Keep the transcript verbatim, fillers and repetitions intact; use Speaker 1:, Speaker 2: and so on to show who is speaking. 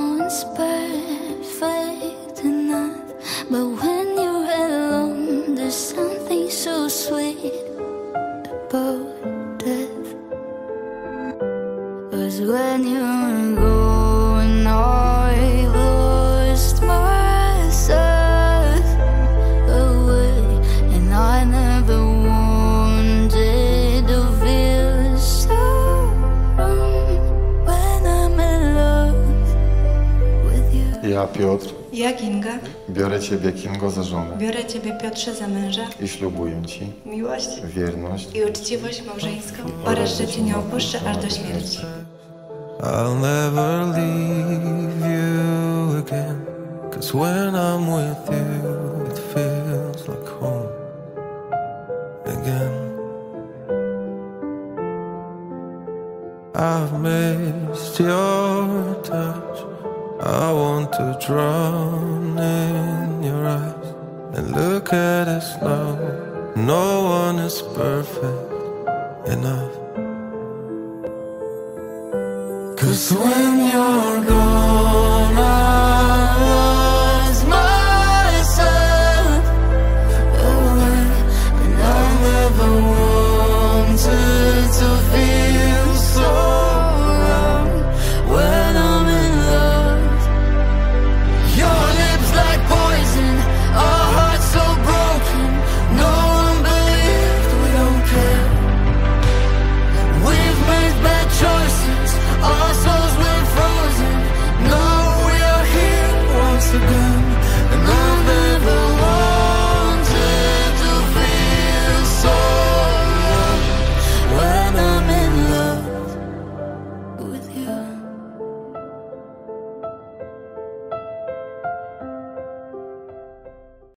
Speaker 1: one's perfect enough, but when you're alone, there's something so sweet about death. 'Cause when you're gone, I lost myself away, and I never wanted to feel so wrong when I'm in love with you.
Speaker 2: Ja, Piotr,
Speaker 3: Ja, Kinga,
Speaker 2: biorę Ciebie, Kingo, za żonę
Speaker 3: biorę Ciebie, Piotrze, za męża,
Speaker 2: i ślubuję Ci
Speaker 3: miłość
Speaker 2: wierność
Speaker 3: i uczciwość małżeńską oraz, że Cię nie opuszczę aż do śmierci.
Speaker 4: I'll never leave you again, 'cause when I'm with you it feels like home again. I've missed your touch, I want to drown in your eyes and look at us now. No one is perfect enough. 'Cause when you're gone